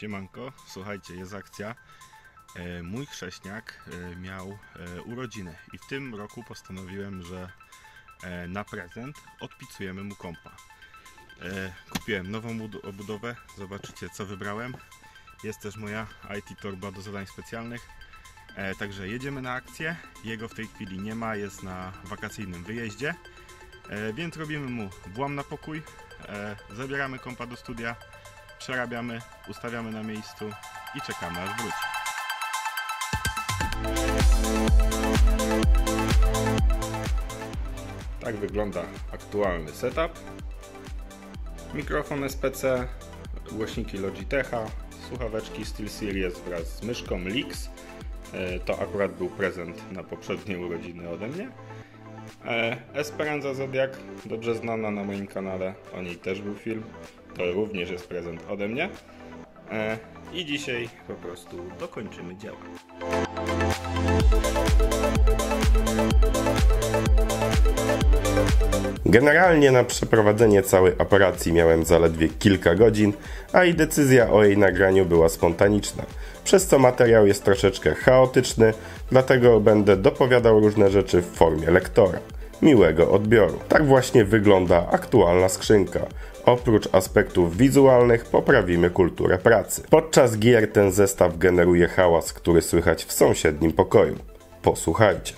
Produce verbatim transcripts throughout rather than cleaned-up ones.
Siemanko, słuchajcie, jest akcja. E, mój chrześniak e, miał e, urodziny i w tym roku postanowiłem, że e, na prezent odpicujemy mu kompa. E, kupiłem nową obudowę, zobaczycie co wybrałem. Jest też moja I T torba do zadań specjalnych. E, także jedziemy na akcję. Jego w tej chwili nie ma, jest na wakacyjnym wyjeździe. E, więc robimy mu włam na pokój. E, zabieramy kompa do studia. Przerabiamy, ustawiamy na miejscu i czekamy aż wróci. Tak wygląda aktualny setup. Mikrofon S P C, głośniki Logitecha, słuchaweczki SteelSeries wraz z myszką Lix. To akurat był prezent na poprzednie urodziny ode mnie. Esperanza Zodiac, dobrze znana na moim kanale, o niej też był film. To również jest prezent ode mnie. I dzisiaj po prostu dokończymy dzieło. Generalnie na przeprowadzenie całej operacji miałem zaledwie kilka godzin, a i decyzja o jej nagraniu była spontaniczna, przez co materiał jest troszeczkę chaotyczny, dlatego będę dopowiadał różne rzeczy w formie lektora. Miłego odbioru. Tak właśnie wygląda aktualna skrzynka. Oprócz aspektów wizualnych poprawimy kulturę pracy. Podczas gier ten zestaw generuje hałas, który słychać w sąsiednim pokoju. Posłuchajcie.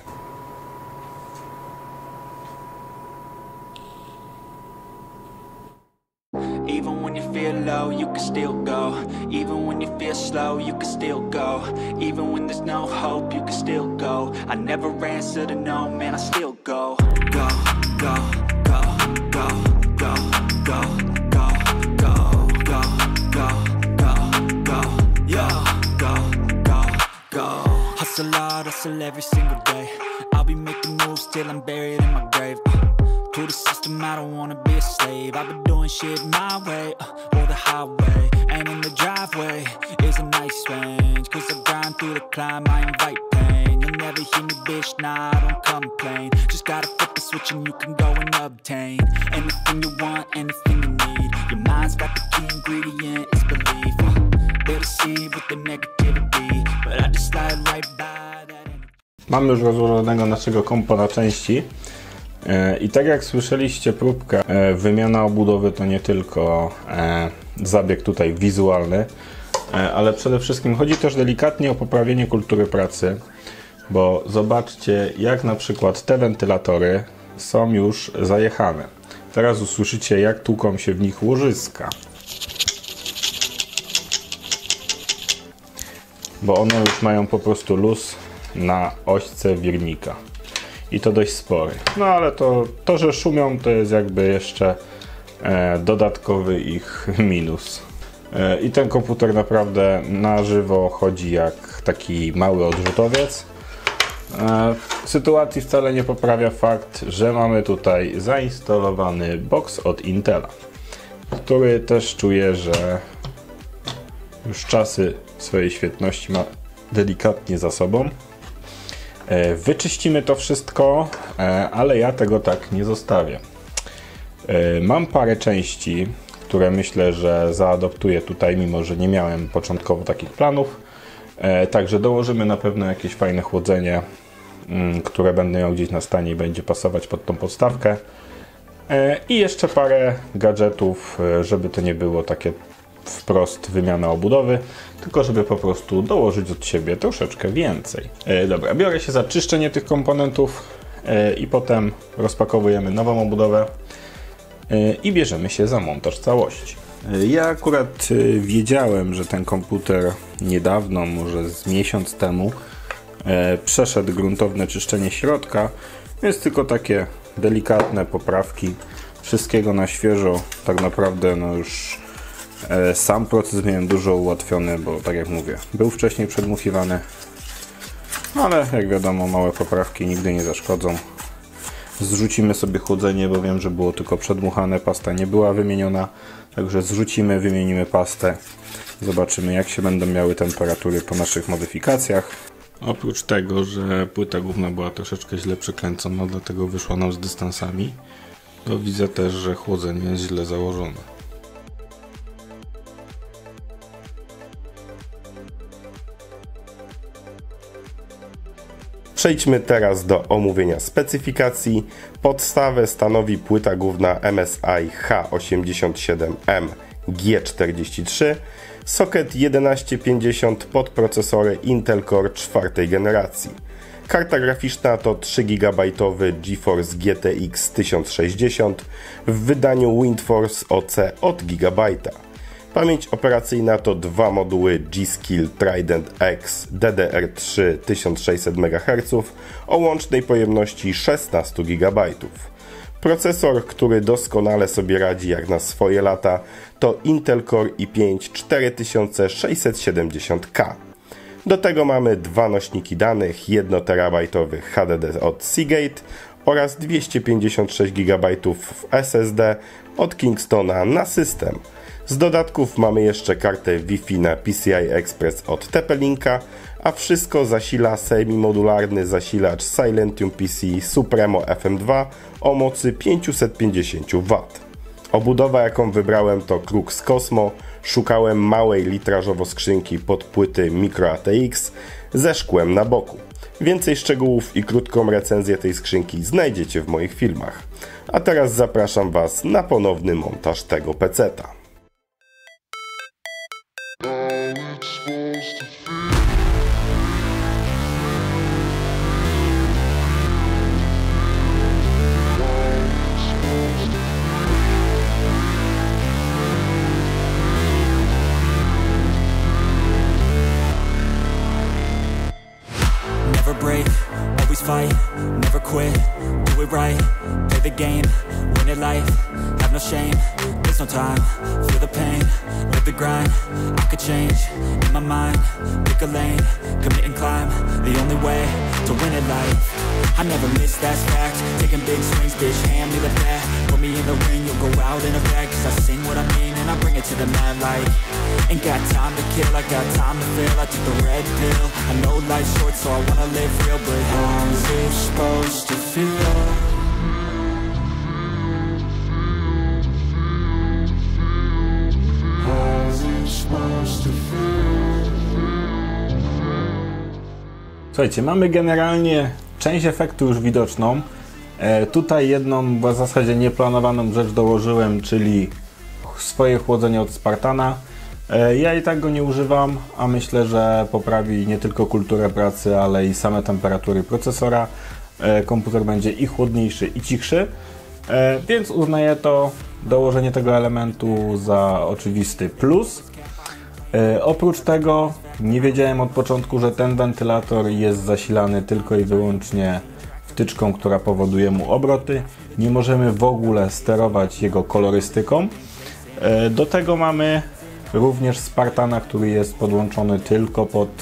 Even when you feel low, you can still go. Even when you feel slow, you can still go. Even when there's no hope, you can still go. I never answer to no, man, I still go. Go, go, go, go, go, go, go, go, go, go, go, go, yo, go, go, go. Hustle hard, hustle every single day. I'll be making moves till I'm buried in my grave. To the system, I don't wanna be a slave. I've been doing shit my way, uh, or the highway. And in the driveway is a nice range. Cause I grind through the climb, I invite pain. You'll never hear me, bitch, nah, I don't complain. Just gotta flip the switch and you can go and obtain anything you want, anything you need. Your mind's got the key ingredient, it's belief. uh, They'll deceive with the negativity, but I just slide right by that. Mamy już rozłożonego naszego kompa na części. I tak jak słyszeliście próbkę, wymiana obudowy to nie tylko zabieg tutaj wizualny, ale przede wszystkim chodzi też delikatnie o poprawienie kultury pracy, bo zobaczcie, jak na przykład te wentylatory są już zajechane. Teraz usłyszycie, jak tłuką się w nich łożyska, bo one już mają po prostu luz na ośce wirnika. I to dość spory. No ale to, to że szumią, to jest jakby jeszcze e, dodatkowy ich minus. E, I ten komputer naprawdę na żywo chodzi jak taki mały odrzutowiec. E, sytuacji wcale nie poprawia fakt, że mamy tutaj zainstalowany box od Intela, który też czuję, że już czasy swojej świetności ma delikatnie za sobą. Wyczyścimy to wszystko, ale ja tego tak nie zostawię. Mam parę części, które myślę, że zaadoptuję tutaj, mimo że nie miałem początkowo takich planów. Także dołożymy na pewno jakieś fajne chłodzenie, które będę miał gdzieś na stanie i będzie pasować pod tą podstawkę. I jeszcze parę gadżetów, żeby to nie było takie wprost wymiana obudowy, tylko żeby po prostu dołożyć od siebie troszeczkę więcej. E, dobra, biorę się za czyszczenie tych komponentów e, i potem rozpakowujemy nową obudowę e, i bierzemy się za montaż całości. E, ja akurat e, wiedziałem, że ten komputer niedawno, może z miesiąc temu, e, przeszedł gruntowne czyszczenie środka, więc tylko takie delikatne poprawki, wszystkiego na świeżo, tak naprawdę no już sam proces miałem dużo ułatwiony, bo tak jak mówię, był wcześniej przedmuchiwany, ale jak wiadomo, małe poprawki nigdy nie zaszkodzą. Zrzucimy sobie chłodzenie, bo wiem, że było tylko przedmuchane, pasta nie była wymieniona, także zrzucimy, wymienimy pastę, zobaczymy, jak się będą miały temperatury po naszych modyfikacjach. Oprócz tego, że płyta główna była troszeczkę źle przekręcona, dlatego wyszła nam z dystansami, to widzę też, że chłodzenie jest źle założone. Przejdźmy teraz do omówienia specyfikacji. Podstawę stanowi płyta główna M S I H osiemdziesiąt siedem M G czterdzieści trzy, socket jedenaście pięćdziesiąt pod procesory Intel Core czwartej generacji. Karta graficzna to trzy gigabajtowy GeForce G T X tysiąc sześćdziesiąt w wydaniu WindForce O C od gigabajta. Pamięć operacyjna to dwa moduły G-Skill Trident X D D R trzy tysiąc sześćset megaherców o łącznej pojemności szesnaście gigabajtów. Procesor, który doskonale sobie radzi jak na swoje lata, to Intel Core i pięć cztery tysiące sześćset siedemdziesiąt K. Do tego mamy dwa nośniki danych, jeden terabajtowy H D D od Seagate oraz dwieście pięćdziesiąt sześć gigabajtów w S S D od Kingstona na system. Z dodatków mamy jeszcze kartę Wi-Fi na P C I Express od T P-Linka, a wszystko zasila semi-modularny zasilacz Silentium P C Supremo F M dwa o mocy pięćset pięćdziesiąt watów. Obudowa, jaką wybrałem, to Crux Cosmo. Szukałem małej litrażowo skrzynki pod płyty Micro A T X ze szkłem na boku. Więcej szczegółów i krótką recenzję tej skrzynki znajdziecie w moich filmach. A teraz zapraszam Was na ponowny montaż tego peceta. Break, always fight, never quit, do it right, play the game, win it life, have no shame, there's no time, feel the pain, live the grind, I could change, in my mind, pick a lane, commit and climb, the only way to win it life, I never miss, that's fact, taking big swings, bitch, hand me the bat, put me in the ring, you'll go out in a bag, cause I sing what I mean and I bring it to the mad light. Ain't got time to kill, I got time to feel. I took the red pill, I know life's short so I wanna live real. But how's it supposed to feel? How's it supposed to feel? Słuchajcie, mamy generalnie część efektu już widoczną. E, tutaj jedną w zasadzie nieplanowaną rzecz dołożyłem, czyli swoje chłodzenie od Spartana. Ja i tak go nie używam, a myślę, że poprawi nie tylko kulturę pracy, ale i same temperatury procesora. Komputer będzie i chłodniejszy, i cichszy, więc uznaję to dołożenie tego elementu za oczywisty plus. Oprócz tego nie wiedziałem od początku, że ten wentylator jest zasilany tylko i wyłącznie wtyczką, która powoduje mu obroty. Nie możemy w ogóle sterować jego kolorystyką. Do tego mamy również Spartana, który jest podłączony tylko pod,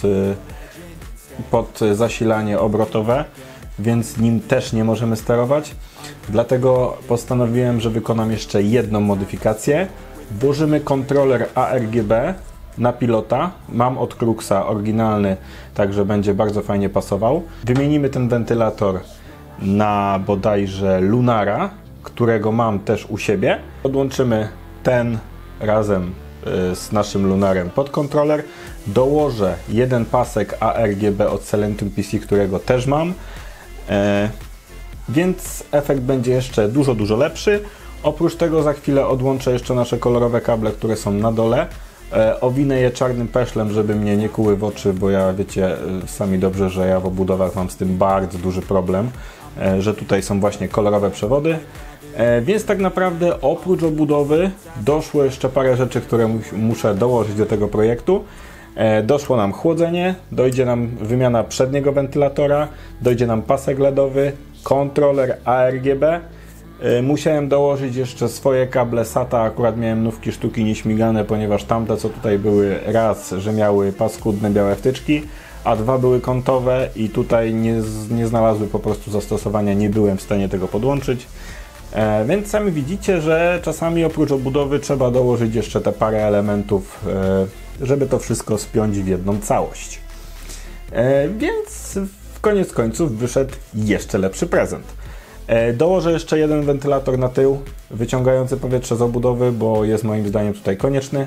pod zasilanie obrotowe, więc nim też nie możemy sterować. Dlatego postanowiłem, że wykonam jeszcze jedną modyfikację. Włożymy kontroler A R G B na pilota. Mam od Cruxa oryginalny, także będzie bardzo fajnie pasował. Wymienimy ten wentylator na bodajże Lunara, którego mam też u siebie. Podłączymy ten razem z naszym Lunarem pod kontroler. Dołożę jeden pasek A R G B od Silentium P C, którego też mam. E, więc efekt będzie jeszcze dużo, dużo lepszy. Oprócz tego za chwilę odłączę jeszcze nasze kolorowe kable, które są na dole. E, owinę je czarnym peszlem, żeby mnie nie kuły w oczy, bo ja wiecie sami dobrze, że ja w obudowach mam z tym bardzo duży problem, e, że tutaj są właśnie kolorowe przewody. E, więc tak naprawdę oprócz obudowy doszło jeszcze parę rzeczy, które mu muszę dołożyć do tego projektu. E, doszło nam chłodzenie, dojdzie nam wymiana przedniego wentylatora, dojdzie nam pasek LEDowy, kontroler A R G B. E, musiałem dołożyć jeszcze swoje kable SATA, akurat miałem nówki sztuki nieśmigane, ponieważ tamte co tutaj były, raz, że miały paskudne białe wtyczki, a dwa były kątowe i tutaj nie, nie znalazły po prostu zastosowania, nie byłem w stanie tego podłączyć. E, więc sami widzicie, że czasami oprócz obudowy trzeba dołożyć jeszcze te parę elementów, e, żeby to wszystko spiąć w jedną całość. E, więc w koniec końców wyszedł jeszcze lepszy prezent. E, dołożę jeszcze jeden wentylator na tył, wyciągający powietrze z obudowy, bo jest moim zdaniem tutaj konieczny.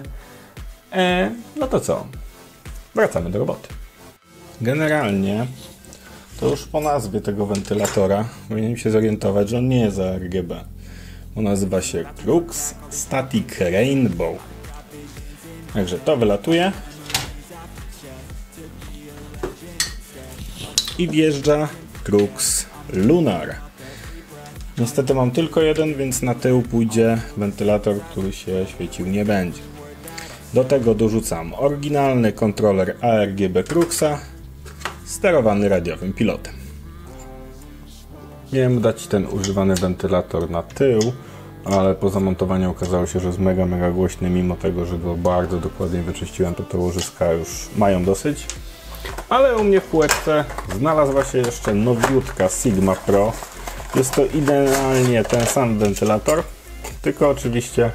E, no to co? Wracamy do roboty. Generalnie To już po nazwie tego wentylatora powinienem się zorientować, że on nie jest A R G B. On nazywa się Crux Static Rainbow. Także to wylatuje. I wjeżdża Crux Lunar. Niestety mam tylko jeden, więc na tył pójdzie wentylator, który się świecił nie będzie. Do tego dorzucam oryginalny kontroler A R G B Cruxa, sterowany radiowym pilotem. Miałem dać ten używany wentylator na tył, ale po zamontowaniu okazało się, że jest mega, mega głośny, mimo tego, że go bardzo dokładnie wyczyściłem, to te łożyska już mają dosyć. Ale u mnie w półeczce znalazła się jeszcze nowiutka Sigma Pro. Jest to idealnie ten sam wentylator, tylko oczywiście,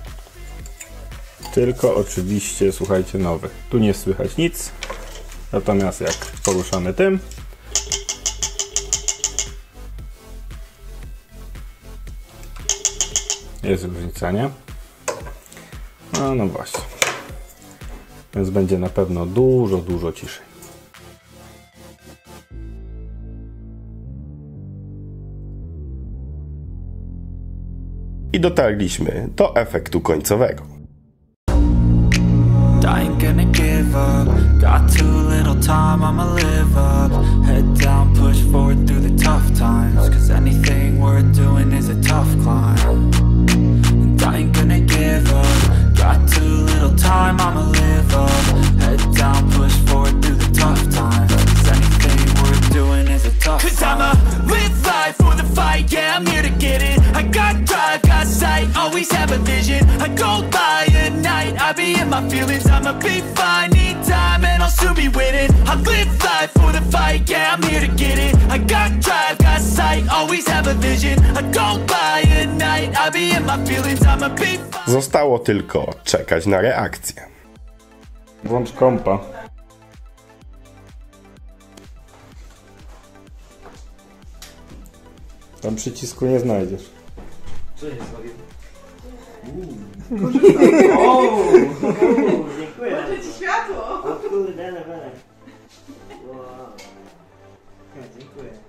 tylko oczywiście, słuchajcie, nowy. Tu nie słychać nic, natomiast jak poruszamy tym, jest różnica, nie? No, no właśnie. Więc będzie na pewno dużo, dużo ciszej. I dotarliśmy do efektu końcowego. I ain't gonna give up. Got too little time, I'ma live up. Head down, push forward through the tough times. Cause anything worth doing is a tough climb. And I ain't gonna give up. Got too little time, I'ma live up. Head down, push forward through the tough times. Cause anything worth doing is a tough climb. Cause I'ma live life for the fight, yeah, I'm here to get it. I got drive, got sight, always have a vision. I go by at night, I be in my feelings. I'ma be fine, need time and I'll soon be winning. I live life for the fight, yeah, I'm here to get it. I got drive, got sight, always have a vision. I go by at night, I be in my feelings. I'ma be fine. Zostało tylko czekać na reakcję. Włącz kompa. Tam przycisku nie znajdziesz. Co jest zrobił? Uuu, dziękuję. Włączę ci światło. O kurde, ale. Wow. Dziękuję.